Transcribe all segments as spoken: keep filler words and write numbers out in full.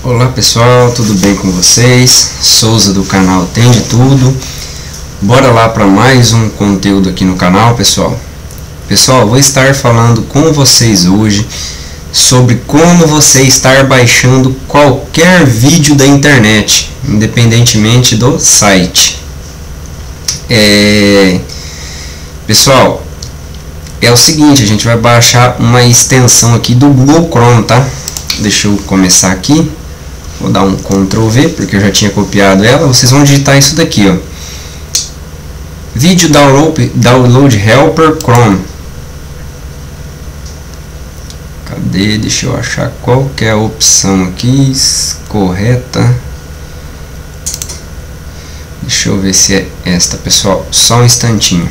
Olá pessoal, tudo bem com vocês? Souza do canal Tem de Tudo. Bora lá para mais um conteúdo aqui no canal, pessoal. Pessoal, vou estar falando com vocês hoje sobre como você estar baixando qualquer vídeo da internet, independentemente do site. É... Pessoal, é o seguinte, a gente vai baixar uma extensão aqui do Google Chrome, tá? Deixa eu começar aqui. Vou dar um control V, porque eu já tinha copiado ela. Vocês vão digitar isso daqui, ó. Vídeo Download, download Helper Chrome. Cadê? Deixa eu achar qual que é a opção aqui correta. Deixa eu ver se é esta, pessoal. Só um instantinho.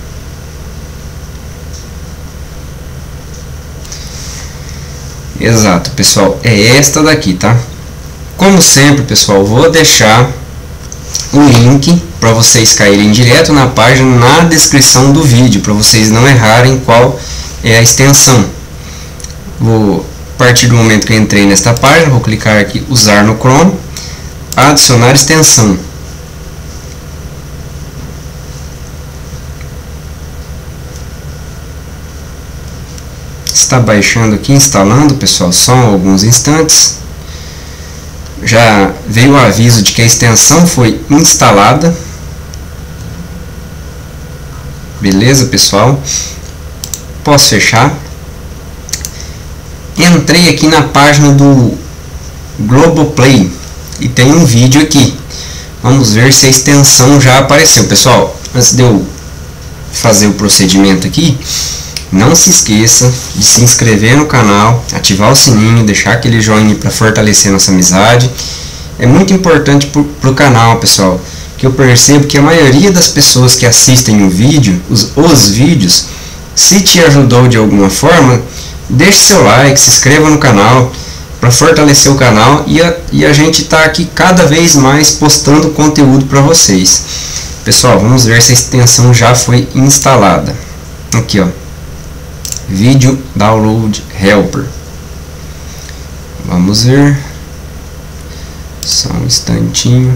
Exato, pessoal. É esta daqui, tá? Como sempre, pessoal, vou deixar o link para vocês caírem direto na página na descrição do vídeo, para vocês não errarem qual é a extensão. Vou, a partir do momento que eu entrei nesta página, vou clicar aqui, usar no Chrome, adicionar extensão. Está baixando aqui, instalando, pessoal, só alguns instantes. Já veio o aviso de que a extensão foi instalada. Beleza, pessoal? Posso fechar. Entrei aqui na página do Globoplay e tem um vídeo aqui. Vamos ver se a extensão já apareceu. Pessoal, antes de eu fazer o procedimento aqui, não se esqueça de se inscrever no canal, ativar o sininho, deixar aquele joinha para fortalecer nossa amizade. É muito importante para o canal, pessoal, que eu percebo que a maioria das pessoas que assistem o vídeo, os, os vídeos, se te ajudou de alguma forma, deixe seu like, se inscreva no canal para fortalecer o canal e a, e a gente está aqui cada vez mais postando conteúdo para vocês. Pessoal, vamos ver se a extensão já foi instalada. Aqui, ó. Vídeo Download Helper. Vamos ver. Só um instantinho.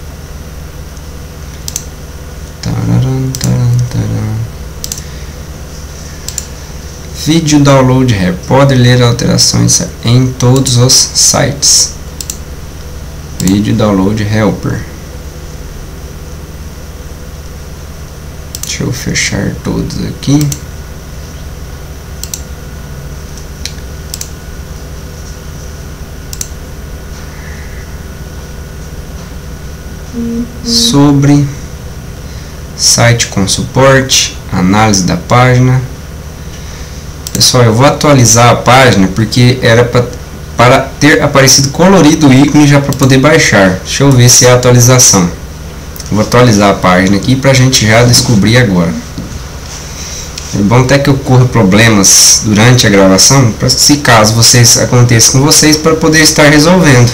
Tararam, taram, taram. Vídeo Download Helper. Pode ler alterações em todos os sites. Vídeo Download Helper. Deixa eu fechar todos aqui. Sobre site com suporte, análise da página. Pessoal, eu vou atualizar a página porque era pra, para ter aparecido colorido o ícone já para poder baixar. Deixa eu ver se é a atualização. Vou atualizar a página aqui para a gente já descobrir agora. É bom até que ocorra problemas durante a gravação, para se caso vocês aconteça com vocês, para poder estar resolvendo.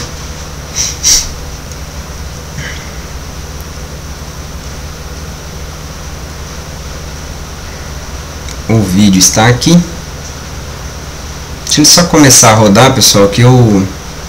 O vídeo está aqui. Deixa eu só começar a rodar, pessoal, que eu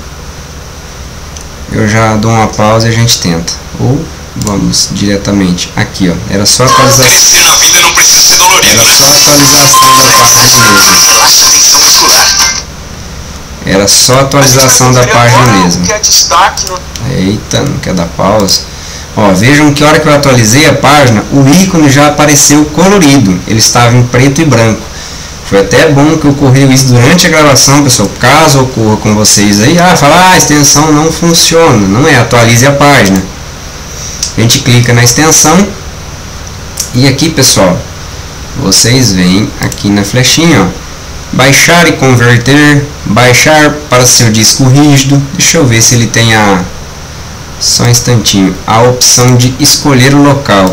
eu já dou uma pausa e a gente tenta. Ou vamos diretamente aqui, ó. Era só atualização. Era só atualização da página mesmo. Era só atualização da página mesmo. Eita, não quer dar pausa. Ó, vejam que a hora que eu atualizei a página, o ícone já apareceu colorido. Ele estava em preto e branco. Foi até bom que ocorreu isso durante a gravação, pessoal. Caso ocorra com vocês aí, ah, fala, ah, a extensão não funciona. Não é, atualize a página. A gente clica na extensão. E aqui, pessoal, vocês veem aqui na flechinha, ó, baixar e converter, baixar para seu disco rígido. Deixa eu ver se ele tem a... Só um instantinho. A opção de escolher o local.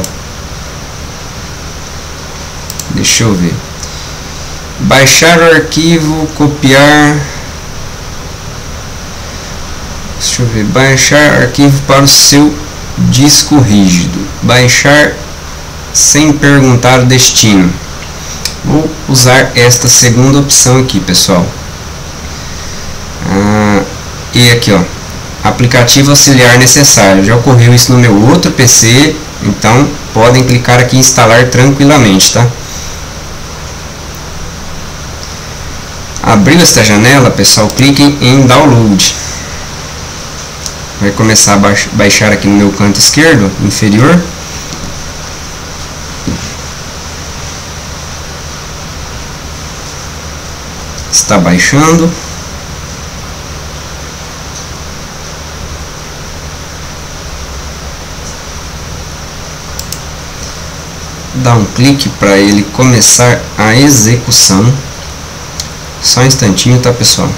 Deixa eu ver. Baixar o arquivo, copiar. Deixa eu ver. Baixar arquivo para o seu disco rígido. Baixar sem perguntar o destino. Vou usar esta segunda opção aqui, pessoal. Ah, e aqui, ó. aplicativo auxiliar necessário. Já ocorreu isso no meu outro P C, então podem clicar aqui em instalar tranquilamente, tá? Abriu esta janela, pessoal, cliquem em download. Vai começar a baixar aqui no meu canto esquerdo inferior. Está baixando. Dá um clique para ele começar a execução. Só um instantinho, tá, pessoal?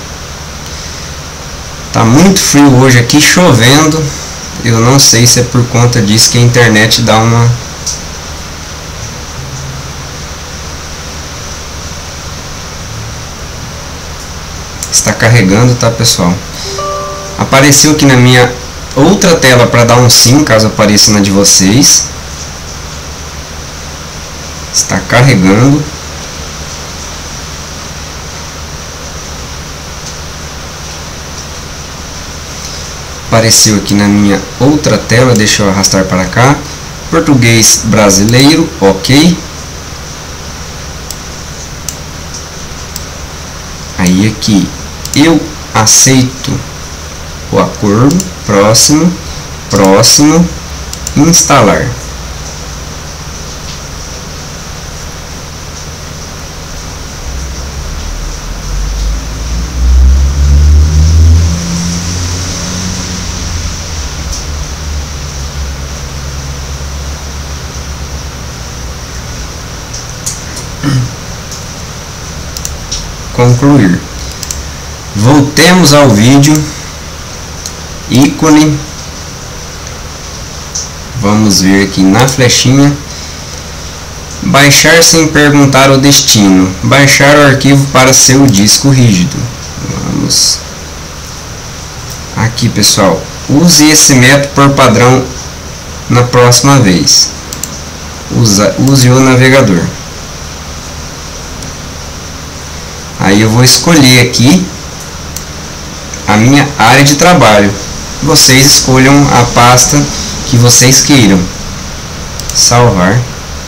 Tá muito frio hoje aqui, chovendo. Eu não sei se é por conta disso que a internet dá uma... Está carregando, tá, pessoal? Apareceu aqui na minha outra tela para dar um sim, caso apareça na de vocês. Está carregando. Apareceu aqui na minha outra tela, deixa eu arrastar para cá. Português brasileiro, ok. Aí aqui, eu aceito o acordo, próximo, próximo, instalar. Concluir. Voltemos ao vídeo. Ícone. Vamos ver aqui na flechinha. Baixar sem perguntar o destino. Baixar o arquivo para seu disco rígido. Vamos. Aqui, pessoal. Use esse método por padrão na próxima vez. Usa, use o navegador. Aí eu vou escolher aqui a minha área de trabalho. Vocês escolham a pasta que vocês queiram. Salvar.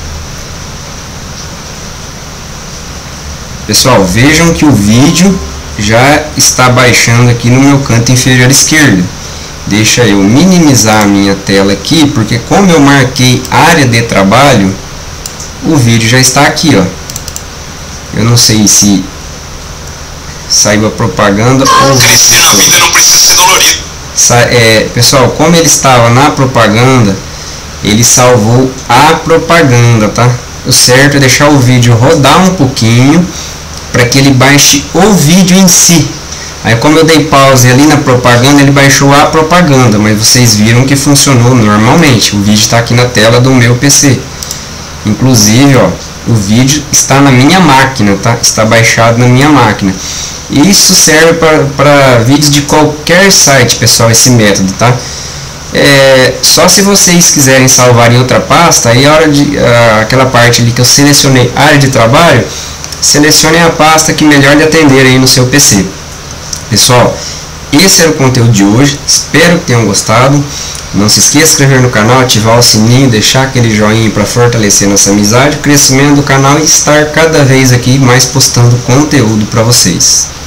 Pessoal, vejam que o vídeo já está baixando aqui no meu canto inferior esquerdo. Deixa eu minimizar a minha tela aqui, porque como eu marquei área de trabalho, o vídeo já está aqui, ó. Eu não sei se saiu a propaganda ou crescendo, ainda não precisa ser dolorido. É, pessoal, como ele estava na propaganda, ele salvou a propaganda, tá? O certo é deixar o vídeo rodar um pouquinho para que ele baixe o vídeo em si. Aí como eu dei pause ali na propaganda, ele baixou a propaganda, mas vocês viram que funcionou normalmente. O vídeo está aqui na tela do meu P C. Inclusive, ó, o vídeo está na minha máquina, tá? Está baixado na minha máquina. Isso serve para vídeos de qualquer site, pessoal, esse método, tá? É, só se vocês quiserem salvar em outra pasta, aí a hora de uh, aquela parte ali que eu selecionei área de trabalho, selecione a pasta que melhor lhe atender aí no seu P C. Pessoal, esse era o conteúdo de hoje, espero que tenham gostado. Não se esqueça de se inscrever no canal, ativar o sininho, deixar aquele joinha para fortalecer nossa amizade, o crescimento do canal e estar cada vez aqui mais postando conteúdo para vocês.